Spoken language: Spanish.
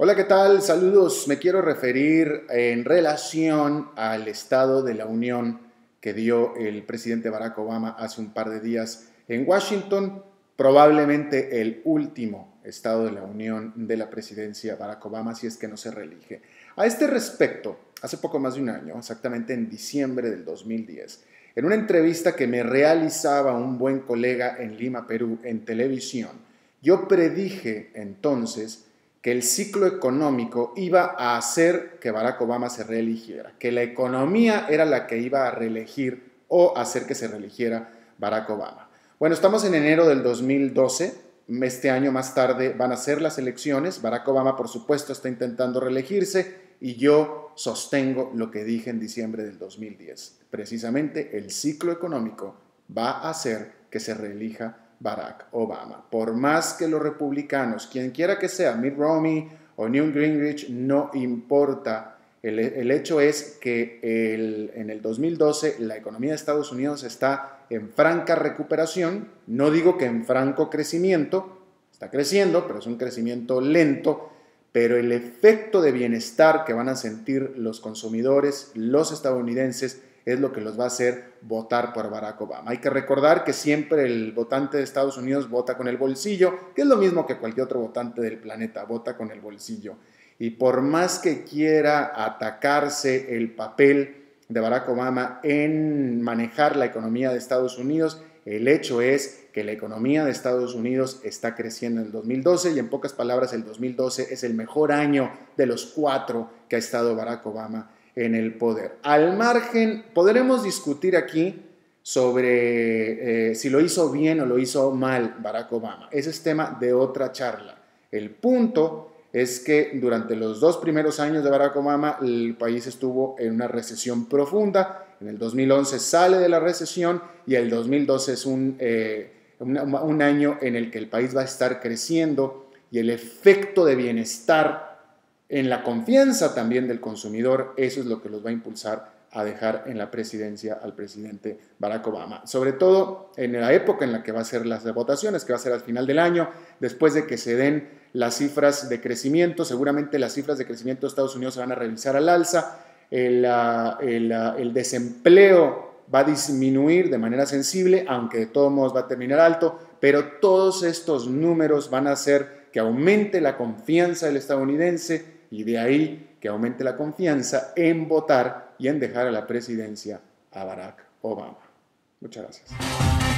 Hola, ¿qué tal? Saludos. Me quiero referir en relación al Estado de la Unión que dio el presidente Barack Obama hace un par de días en Washington, probablemente el último Estado de la Unión de la presidencia Barack Obama, si es que no se reelige. A este respecto, hace poco más de un año, exactamente en diciembre del 2010, en una entrevista que me realizaba un buen colega en Lima, Perú, en televisión, yo predije entonces que el ciclo económico iba a hacer que Barack Obama se reeligiera, que la economía era la que iba a reelegir o hacer que se reeligiera Barack Obama. Bueno, estamos en enero del 2012, este año más tarde van a ser las elecciones, Barack Obama por supuesto está intentando reelegirse y yo sostengo lo que dije en diciembre del 2010. Precisamente el ciclo económico va a hacer que se reelija Barack Obama. Por más que los republicanos, quien quiera que sea, Mitt Romney o Newt Gingrich, no importa. El hecho es que en el 2012 la economía de Estados Unidos está en franca recuperación. No digo que en franco crecimiento, está creciendo, pero es un crecimiento lento. Pero el efecto de bienestar que van a sentir los consumidores, los estadounidenses, es lo que los va a hacer votar por Barack Obama. Hay que recordar que siempre el votante de Estados Unidos vota con el bolsillo, que es lo mismo que cualquier otro votante del planeta, vota con el bolsillo. Y por más que quiera atacarse el papel de Barack Obama en manejar la economía de Estados Unidos, el hecho es que la economía de Estados Unidos está creciendo en el 2012 y en pocas palabras el 2012 es el mejor año de los 4 que ha estado Barack Obama en el poder. Al margen, podremos discutir aquí sobre si lo hizo bien o lo hizo mal Barack Obama. Ese es tema de otra charla. El punto es que durante los 2 primeros años de Barack Obama el país estuvo en una recesión profunda. En el 2011 sale de la recesión y el 2012 es un año en el que el país va a estar creciendo y el efecto de bienestar en la confianza también del consumidor, eso es lo que los va a impulsar a dejar en la presidencia al presidente Barack Obama. Sobre todo en la época en la que va a ser las votaciones, que va a ser al final del año, después de que se den las cifras de crecimiento, seguramente las cifras de crecimiento de Estados Unidos se van a revisar al alza, el desempleo va a disminuir de manera sensible, aunque de todos modos va a terminar alto, pero todos estos números van a hacer que aumente la confianza del estadounidense y de ahí que aumente la confianza en votar y en dejar a la presidencia a Barack Obama. Muchas gracias.